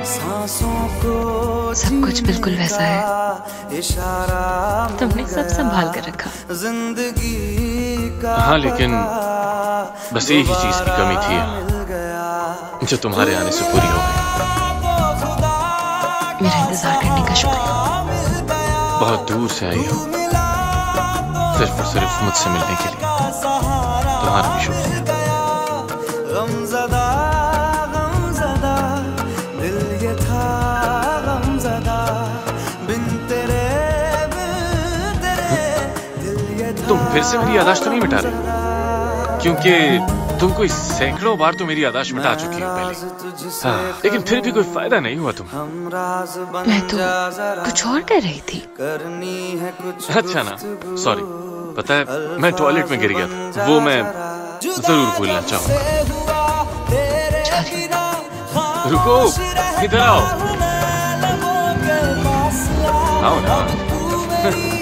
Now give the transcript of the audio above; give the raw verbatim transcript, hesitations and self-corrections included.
सब कुछ बिल्कुल वैसा है, तुमने सब संभाल कर रखा। हाँ, लेकिन बस एक ही चीज की कमी थी जो तुम्हारे आने से पूरी हो गई। मेरा इंतजार करने का शुक्रिया। बहुत दूर से आई हो सिर्फ और सिर्फ मुझसे मिलने के लिए, तुम्हारा भी शुक्रिया। तुम फिर से मेरी याददाश्त तो नहीं मिटा रहे? क्योंकि तुम कोई सैकड़ों बार तो मेरी याददाश्त मिटा चुकी हो पहले। हाँ, लेकिन फिर भी कोई फायदा नहीं हुआ तुम। मैं तो कुछ और कर रही थी। अच्छा ना, सॉरी। पता है, मैं टॉयलेट में गिर गया था, वो मैं जरूर भूलना चाहूंगा। रुको, इधर आओ। आओ ना।